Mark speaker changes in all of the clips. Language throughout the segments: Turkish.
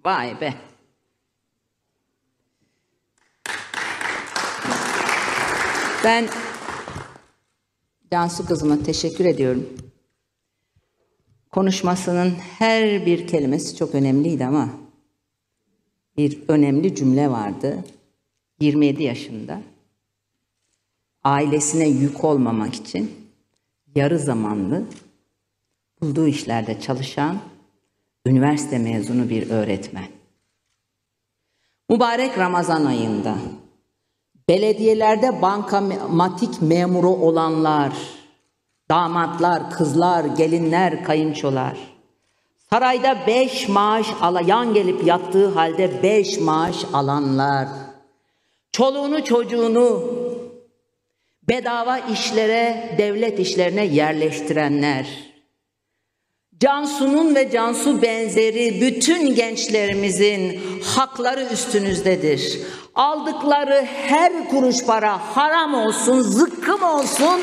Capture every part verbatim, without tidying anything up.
Speaker 1: Vay be. Ben Cansu kızıma teşekkür ediyorum. Konuşmasının her bir kelimesi çok önemliydi ama bir önemli cümle vardı. yirmi yedi yaşında ailesine yük olmamak için yarı zamanlı bulduğu işlerde çalışan üniversite mezunu bir öğretmen. Mübarek Ramazan ayında belediyelerde bankamatik memuru olanlar, damatlar, kızlar, gelinler, kayınçolar, sarayda beş maaş alayan gelip yattığı halde beş maaş alanlar, çoluğunu çocuğunu bedava işlere, devlet işlerine yerleştirenler, Cansu'nun ve Cansu benzeri bütün gençlerimizin hakları üstünüzdedir. Aldıkları her kuruş para haram olsun, zıkkım olsun,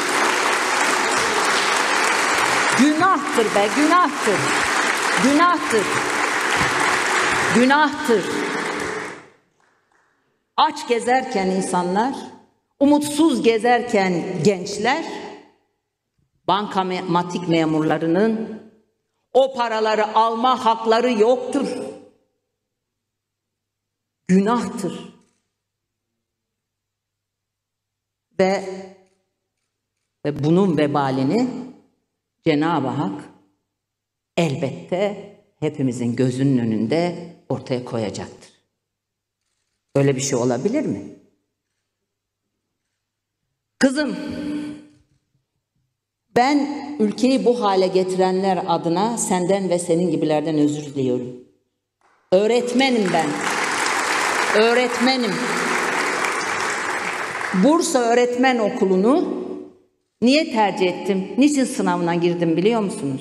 Speaker 1: günahtır be, günahtır. Günahtır. Günahtır. Aç gezerken insanlar, umutsuz gezerken gençler, bankamatik memurlarının o paraları alma hakları yoktur. Günahtır. Ve, ve bunun vebalini Cenab-ı Hak elbette hepimizin gözünün önünde ortaya koyacaktır. Öyle bir şey olabilir mi? Kızım, ben ülkeyi bu hale getirenler adına senden ve senin gibilerden özür diliyorum. Öğretmenim ben. Öğretmenim. Bursa Öğretmen Okulu'nu niye tercih ettim? Niçin sınavına girdim biliyor musunuz?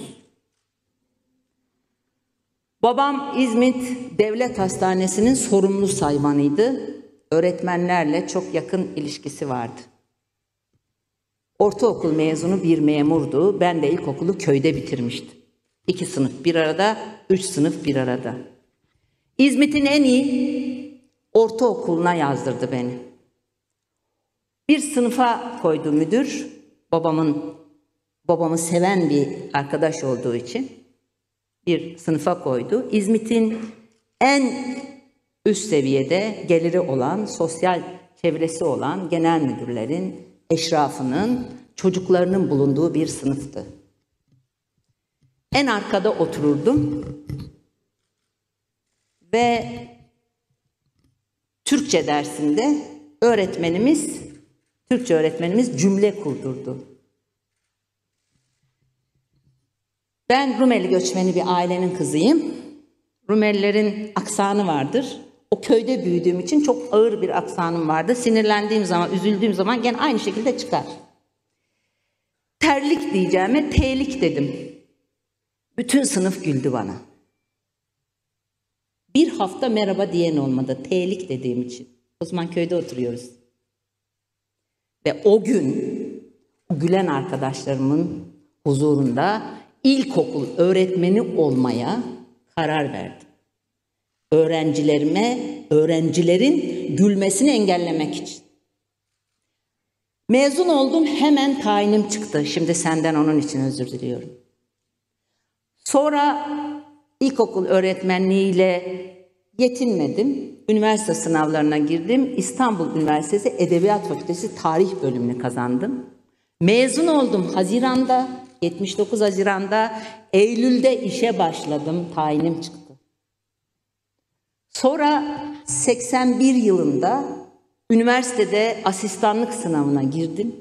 Speaker 1: Babam İzmit Devlet Hastanesi'nin sorumlu saymanıydı. Öğretmenlerle çok yakın ilişkisi vardı. Ortaokul mezunu bir memurdu. Ben de ilkokulu köyde bitirmiştim. İki sınıf bir arada, üç sınıf bir arada. İzmit'in en iyi ortaokuluna yazdırdı beni. Bir sınıfa koydu müdür. Babamın babamı seven bir arkadaş olduğu için bir sınıfa koydu. İzmit'in en üst seviyede geliri olan, sosyal çevresi olan genel müdürlerin, eşrafının, çocuklarının bulunduğu bir sınıftı. En arkada otururdum ve Türkçe dersinde öğretmenimiz, Türkçe öğretmenimiz cümle kurdurdu. Ben Rumeli göçmeni bir ailenin kızıyım. Rumelilerin aksanı vardır. O köyde büyüdüğüm için çok ağır bir aksanım vardı. Sinirlendiğim zaman, üzüldüğüm zaman gene aynı şekilde çıkar. Terlik diyeceğime telik dedim. Bütün sınıf güldü bana. Bir hafta merhaba diyen olmadı telik dediğim için. O zaman köyde oturuyoruz. Ve o gün o gülen arkadaşlarımın huzurunda ilkokul öğretmeni olmaya karar verdim. Öğrencilerime, öğrencilerin gülmesini engellemek için. Mezun oldum, hemen tayinim çıktı. Şimdi senden onun için özür diliyorum. Sonra ilkokul öğretmenliğiyle yetinmedim. Üniversite sınavlarına girdim. İstanbul Üniversitesi Edebiyat Fakültesi Tarih bölümünü kazandım. Mezun oldum Haziran'da, yetmiş dokuz Haziran'da, Eylül'de işe başladım, tayinim çıktı. Sonra seksen bir yılında üniversitede asistanlık sınavına girdim.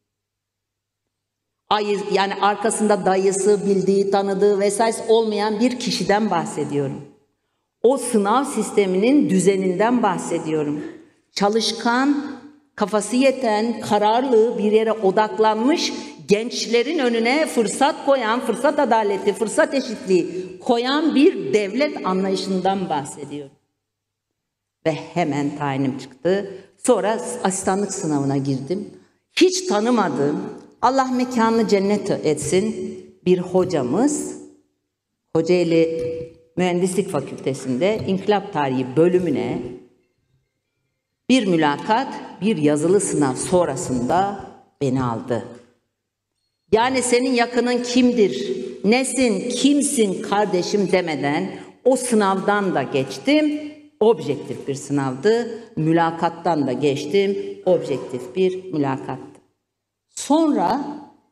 Speaker 1: Yani arkasında dayısı, bildiği, tanıdığı vesaire olmayan bir kişiden bahsediyorum. O sınav sisteminin düzeninden bahsediyorum. Çalışkan, kafası yeten, kararlı, bir yere odaklanmış, gençlerin önüne fırsat koyan, fırsat adaleti, fırsat eşitliği koyan bir devlet anlayışından bahsediyorum. Ve hemen tayinim çıktı. Sonra asistanlık sınavına girdim. Hiç tanımadığım, Allah mekanını cennet etsin, bir hocamız, Kocaeli Mühendislik Fakültesi'nde İnkılap Tarihi bölümüne bir mülakat, bir yazılı sınav sonrasında beni aldı. Yani senin yakının kimdir, nesin, kimsin kardeşim demeden o sınavdan da geçtim. Objektif bir sınavdı. Mülakattan da geçtim. Objektif bir mülakattı. Sonra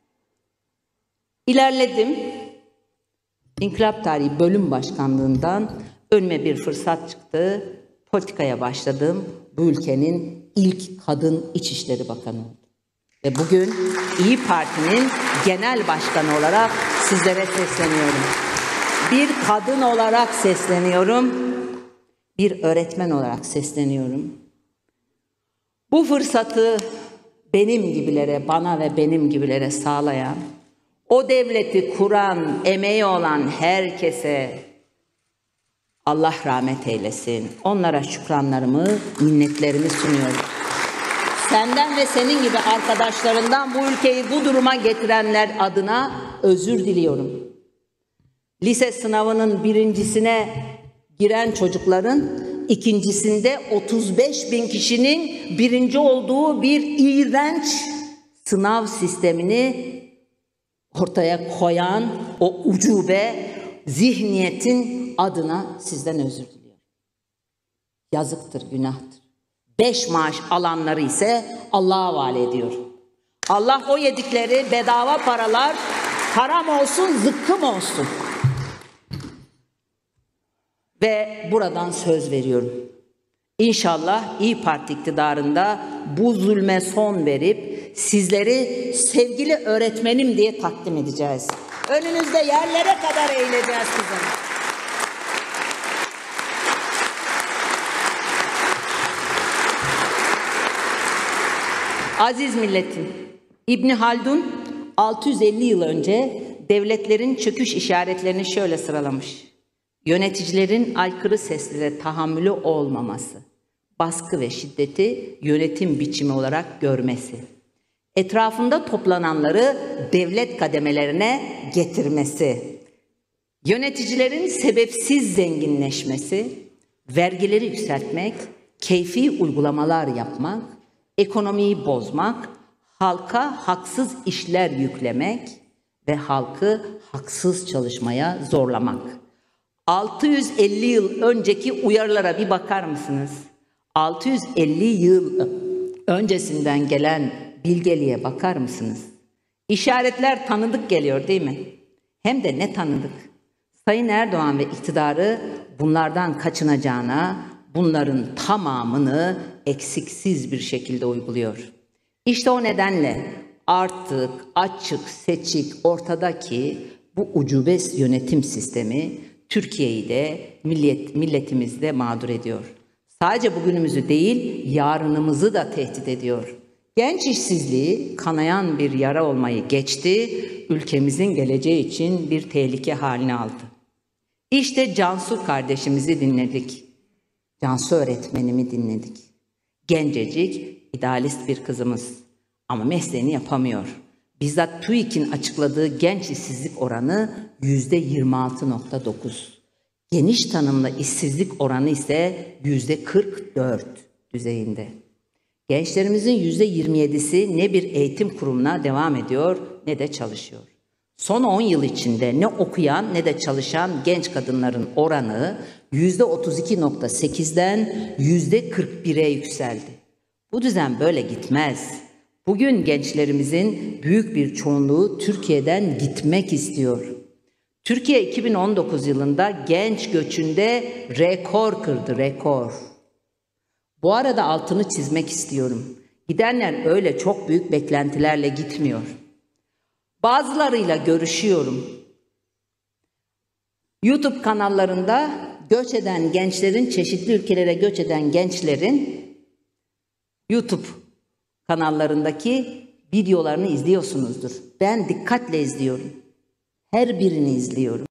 Speaker 1: ilerledim. İnkılap Tarihi Bölüm Başkanlığından önüme bir fırsat çıktı. Politikaya başladım. Bu ülkenin ilk kadın İçişleri Bakanı oldum. Ve bugün İYİ Parti'nin genel başkanı olarak sizlere sesleniyorum. Bir kadın olarak sesleniyorum. Bir öğretmen olarak sesleniyorum. Bu fırsatı benim gibilere, bana ve benim gibilere sağlayan, o devleti kuran, emeği olan herkese Allah rahmet eylesin. Onlara şükranlarımı, minnetlerimi sunuyorum. Senden ve senin gibi arkadaşlarından bu ülkeyi bu duruma getirenler adına özür diliyorum. Lise sınavının birincisine giren çocukların ikincisinde otuz beş bin kişinin birinci olduğu bir iğrenç sınav sistemini ortaya koyan o ucube zihniyetin adına sizden özür diliyorum. Yazıktır, günahtır. Beş maaş alanları ise Allah'a havale ediyor. Allah o yedikleri bedava paralar haram olsun, zıkkım olsun. Ve buradan söz veriyorum. İnşallah İYİ Parti iktidarında bu zulme son verip sizleri sevgili öğretmenim diye takdim edeceğiz. Önünüzde yerlere kadar eğileceğiz kızım. Aziz milletim, İbn Haldun altı yüz elli yıl önce devletlerin çöküş işaretlerini şöyle sıralamış. Yöneticilerin aykırı seslere tahammülü olmaması, baskı ve şiddeti yönetim biçimi olarak görmesi, etrafında toplananları devlet kademelerine getirmesi, yöneticilerin sebepsiz zenginleşmesi, vergileri yükseltmek, keyfi uygulamalar yapmak, ekonomiyi bozmak, halka haksız işler yüklemek ve halkı haksız çalışmaya zorlamak. altı yüz elli yıl önceki uyarılara bir bakar mısınız? altı yüz elli yıl öncesinden gelen bilgeliğe bakar mısınız? İşaretler tanıdık geliyor değil mi? Hem de ne tanıdık. Sayın Erdoğan ve iktidarı bunlardan kaçınacağına, bunların tamamını eksiksiz bir şekilde uyguluyor. İşte o nedenle artık açık, seçik, ortadaki bu ucube yönetim sistemi Türkiye'yi de millet, milletimizi de mağdur ediyor. Sadece bugünümüzü değil, yarınımızı da tehdit ediyor. Genç işsizliği kanayan bir yara olmayı geçti, ülkemizin geleceği için bir tehlike haline aldı. İşte Cansu kardeşimizi dinledik. Cansu öğretmenimi dinledik. Gencecik, idealist bir kızımız ama mesleğini yapamıyor. Bizzat TÜİK'in açıkladığı genç işsizlik oranı yüzde yirmi altı nokta dokuz. Geniş tanımlı işsizlik oranı ise yüzde kırk dört düzeyinde. Gençlerimizin yüzde yirmi yedisi ne bir eğitim kurumuna devam ediyor ne de çalışıyor. Son on yıl içinde ne okuyan ne de çalışan genç kadınların oranı yüzde otuz iki nokta sekizden yüzde kırk bire yükseldi. Bu düzen böyle gitmez. Bugün gençlerimizin büyük bir çoğunluğu Türkiye'den gitmek istiyor. Türkiye iki bin on dokuz yılında genç göçünde rekor kırdı, rekor. Bu arada altını çizmek istiyorum. Gidenler öyle çok büyük beklentilerle gitmiyor. Bazılarıyla görüşüyorum. YouTube kanallarında göç eden gençlerin, çeşitli ülkelere göç eden gençlerin YouTube kanallarındaki videolarını izliyorsunuzdur. Ben dikkatle izliyorum. Her birini izliyorum.